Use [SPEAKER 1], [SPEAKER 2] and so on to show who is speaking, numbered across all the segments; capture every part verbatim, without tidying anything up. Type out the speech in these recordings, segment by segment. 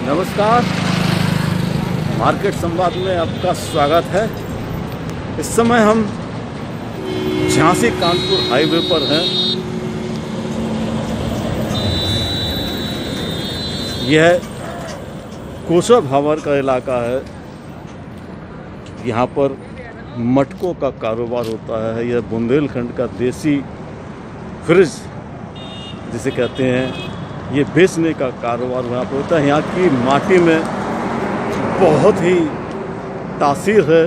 [SPEAKER 1] नमस्कार, मार्केट संवाद में आपका स्वागत है। इस समय हम झांसी कानपुर हाईवे पर हैं। यह कोसा भावर का इलाका है। यहाँ पर मटकों का कारोबार होता है। यह बुंदेलखंड का देसी फ्रिज जिसे कहते हैं, ये बेचने का कारोबार यहाँ पर होता है। यहाँ की माटी में बहुत ही तासीर है।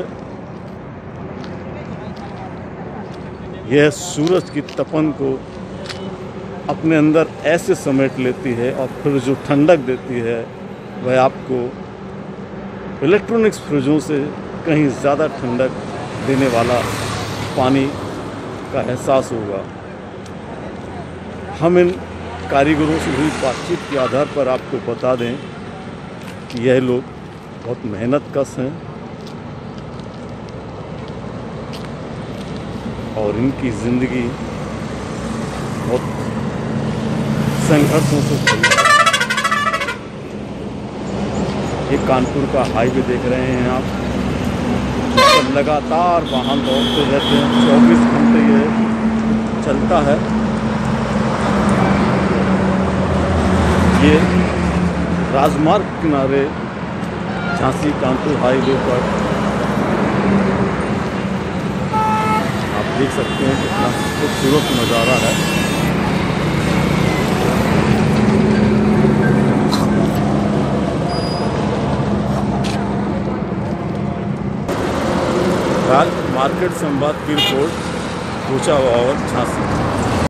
[SPEAKER 1] यह सूरज की तपन को अपने अंदर ऐसे समेट लेती है और फिर जो ठंडक देती है वह आपको इलेक्ट्रॉनिक्स फ्रिजों से कहीं ज़्यादा ठंडक देने वाला पानी का एहसास होगा। हम इन कारीगरों से हुई बातचीत के आधार पर आपको बता दें कि यह लोग बहुत मेहनतकश हैं और इनकी ज़िंदगी बहुत संघर्षों से भरी है। ये कानपुर का हाईवे देख रहे हैं आप, जिस लगातार वाहन दौड़ते रहते हैं। चौबीस घंटे ये चलता है। ये राजमार्ग किनारे झांसी कानपुर हाईवे पर आप देख सकते हैं कितना खूबसूरत नज़ारा है। राज मार्केट संवाद की रिपोर्ट कोसा भावर झांसी।